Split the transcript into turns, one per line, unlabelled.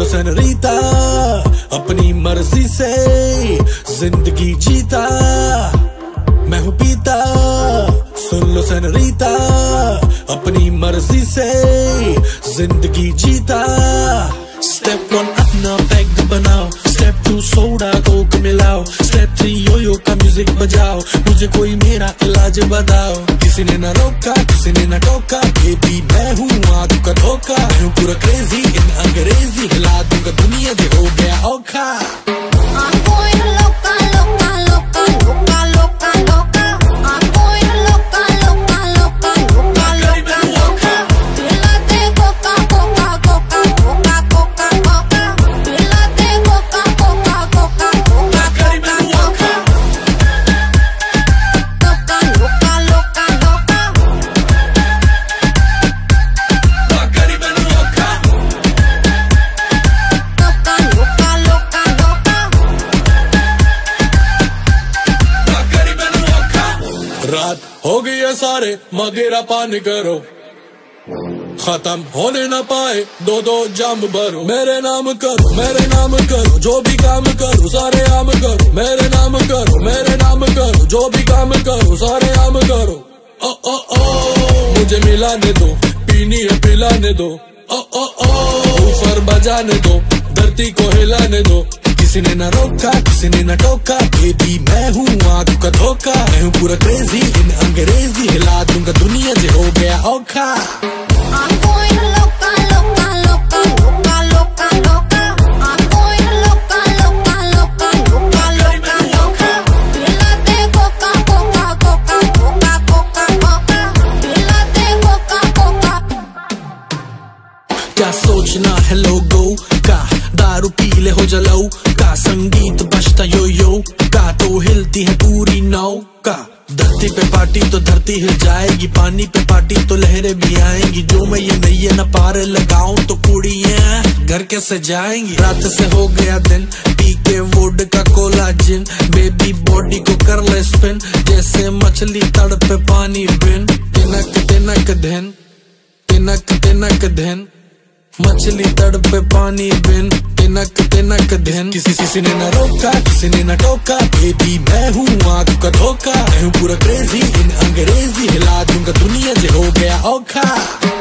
लो सेनोरीता, अपनी मर्जी से जिंदगी जीता मैं हूँ पीता। सुन लो सेनोरीता, अपनी मर्जी से जिंदगी जीता। स्टेप 1 अपना पैग बनाओ, स्टेप 2 सोडा कोक मिलाओ, स्टेप 3 योयो का म्यूजिक बजाओ, मुझे कोई मेरा इलाज बताओ। किसी ने ना रोका, किसी ने ना टोका, बेबी मैं हूँ आंखों का धोखा। मैं हूँ पूरा क्रेजी इन अंग्रेजी, हिला दूंगा दुनिया जो हो गया औखा। रात हो गई है सारे मगेरा पानी करो, खत्म होने ना पाए दो दो जाम भरो। मेरे नाम करो, मेरे नाम करो, जो भी काम करो सारे आम करो। मेरे नाम करो, मेरे नाम करो, जो भी काम करो सारे आम करो। ओ ओ ओ मुझे मिलाने दो, पीनी है पिलाने दो। ओ ओ ओ ऊपर बजाने दो, धरती को हिलाने दो। किसी ने ना रोका, किसी ने ना टोका, बेबी मैं हूँ आंखों का धोखा। मैं हूँ पूरा क्रेजी इन अंग्रेजी, हिला दूंगा दुनिया जो हो गया औखा। क्या सोचना है लोगों का, दारू पी ले हो जलाऊ का, संगीत बजता यो यो का, तो हिलती है पूरी नौका। धरती पे पार्टी तो धरती हिल जाएगी, पानी पे पार्टी तो लहरें भी आएंगी। जो मैं ये नैया न पार लगाऊं तो कुड़ियां घर कैसे जाएंगी। रात से हो गया दिन, पी के वोड का कोलाजिन, बेबी बॉडी को कर ले स्पिन, जैसे मछली तड़पे पानी बिन। तिनक तिनक धन, तिनक तिनक धन, मछली तड़पे पानी बिन, तिनक तिनक धन। किसी ने ना रोका, किसी ने ना टोका, बेबी मैं हूँ आंखों का धोखा। मैं हूँ पूरा क्रेजी इन अंग्रेजी, हिला दूंगा दुनिया जो हो गया औखा।